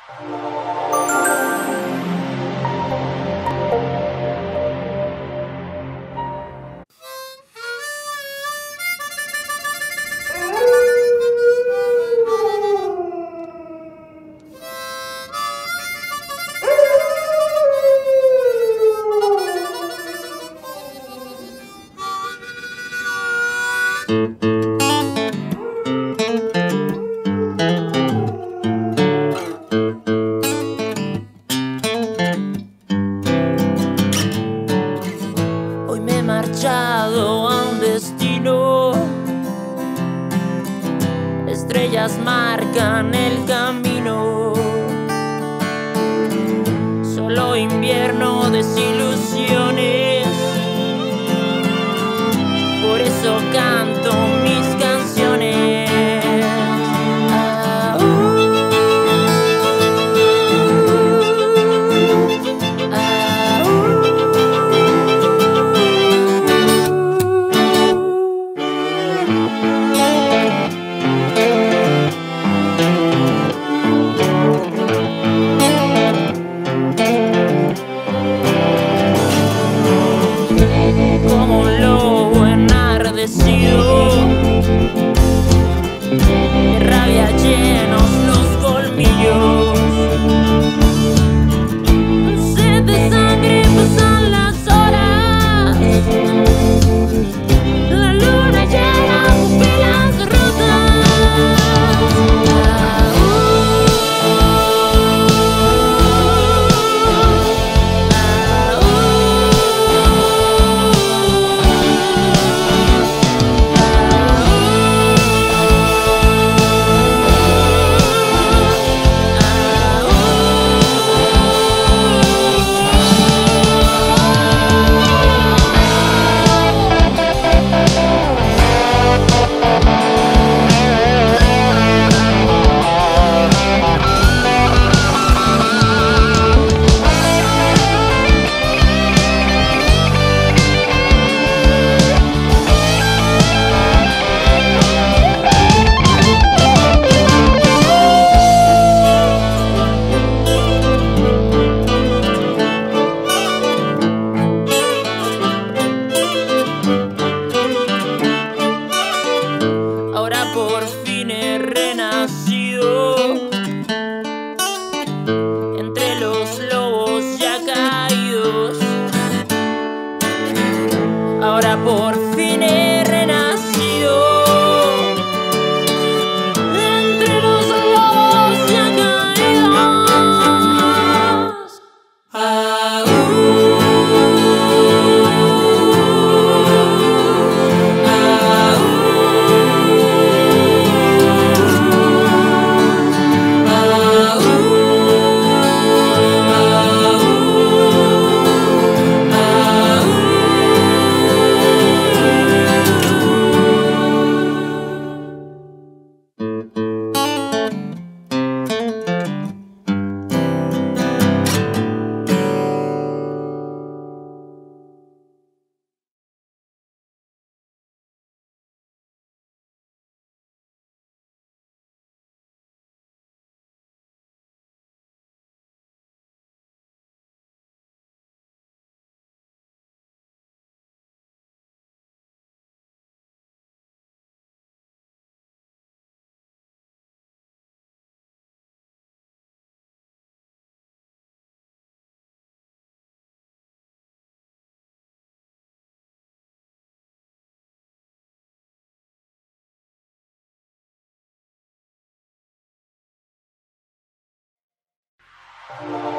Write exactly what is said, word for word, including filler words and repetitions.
Hoy me he marchado a un destino, estrellas marcan el camino, solo invierno, desilusiones, por eso canto mis canciones. Ah, uh, ah, uh. Como un lobo enardecido, de rabia llenos los colmillos, sed de sangre, pasan las horas, la luna llena, pupilas rotas. Ah, ahora por fin he renacido entre los lobos ya caídos. Ahora por fin he renacido entre los lobos ya caídos. Ah, uh. Thank you.